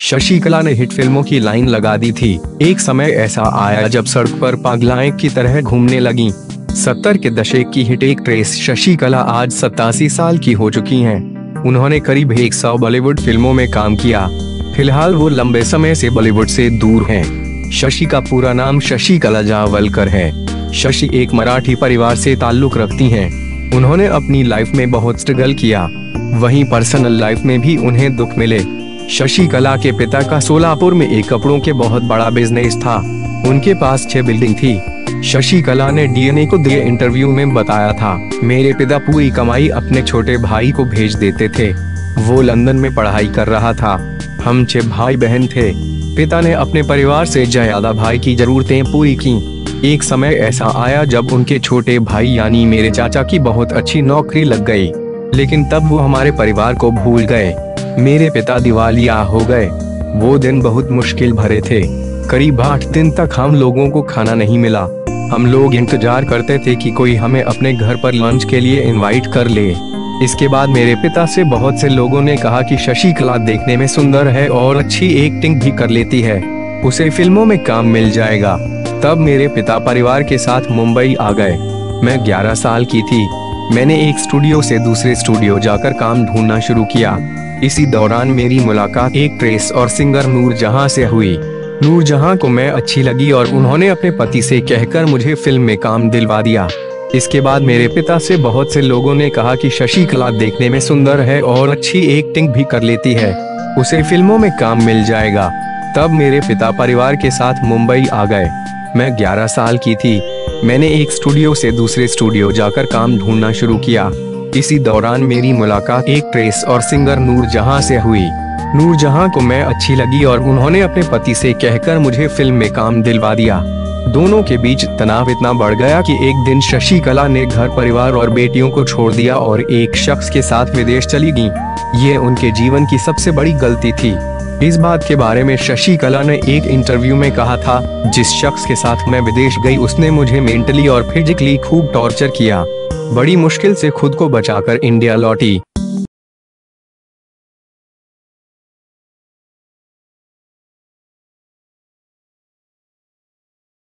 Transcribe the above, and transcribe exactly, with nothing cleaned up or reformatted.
शशिकला ने हिट फिल्मों की लाइन लगा दी थी। एक समय ऐसा आया जब सड़क पर पागलाएं की तरह घूमने लगीं। सत्तर के दशक की हिट एक्ट्रेस शशिकला आज सतासी साल की हो चुकी हैं। उन्होंने करीब सौ बॉलीवुड फिल्मों में काम किया। फिलहाल वो लंबे समय से बॉलीवुड से दूर हैं। शशि का पूरा नाम शशिकला जावलकर है। शशि एक मराठी परिवार से ताल्लुक रखती हैं। उन्होंने अपनी लाइफ में बहुत स्ट्रगल किया, वहीं पर्सनल लाइफ में भी उन्हें दुख मिले। शशिकला के पिता का सोलापुर में एक कपड़ों के बहुत बड़ा बिजनेस था। उनके पास छह बिल्डिंग थी। शशिकला ने डीएनए को दिए इंटरव्यू में बताया था, मेरे पिता पूरी कमाई अपने छोटे भाई को भेज देते थे। वो लंदन में पढ़ाई कर रहा था। हम छह भाई बहन थे। पिता ने अपने परिवार से ज्यादा भाई की जरूरतें पूरी की। एक समय ऐसा आया जब उनके छोटे भाई यानी मेरे चाचा की बहुत अच्छी नौकरी लग गई, लेकिन तब वो हमारे परिवार को भूल गए। मेरे पिता दिवालिया हो गए। वो दिन बहुत मुश्किल भरे थे। करीब आठ दिन तक हम लोगों को खाना नहीं मिला। हम लोग इंतजार करते थे कि कोई हमें अपने घर पर लंच के लिए इनवाइट कर ले। इसके बाद मेरे पिता से बहुत से लोगों ने कहा कि शशिकला देखने में सुंदर है और अच्छी एक्टिंग भी कर लेती है, उसे फिल्मों में काम मिल जाएगा। तब मेरे पिता परिवार के साथ मुंबई आ गए। मैं ग्यारह साल की थी। मैंने एक स्टूडियो से दूसरे स्टूडियो जाकर काम ढूंढना शुरू किया। इसी दौरान मेरी मुलाकात एक एक्ट्रेस और सिंगर नूरजहां से हुई। नूरजहां को मैं अच्छी लगी और उन्होंने अपने पति से कहकर मुझे फिल्म में काम दिलवा दिया। इसके बाद मेरे पिता से बहुत से लोगों ने कहा कि शशिकला देखने में सुंदर है और अच्छी एक्टिंग भी कर लेती है, उसे फिल्मों में काम मिल जाएगा। तब मेरे पिता परिवार के साथ मुंबई आ गए। मैं ग्यारह साल की थी। मैंने एक स्टूडियो से दूसरे स्टूडियो जाकर काम ढूंढना शुरू किया। इसी दौरान मेरी मुलाकात एक एक्ट्रेस और सिंगर नूरजहां से हुई। नूरजहां को मैं अच्छी लगी और उन्होंने अपने पति से कहकर मुझे फिल्म में काम दिलवा दिया। दोनों के बीच तनाव इतना बढ़ गया कि एक दिन शशिकला ने घर परिवार और बेटियों को छोड़ दिया और एक शख्स के साथ विदेश चली गई। ये उनके जीवन की सबसे बड़ी गलती थी। इस बात के बारे में शशिकला ने एक इंटरव्यू में कहा था, जिस शख्स के साथ मैं विदेश गई उसने मुझे मेंटली और फिजिकली खूब टॉर्चर किया। बड़ी मुश्किल से खुद को बचाकर इंडिया लौटी।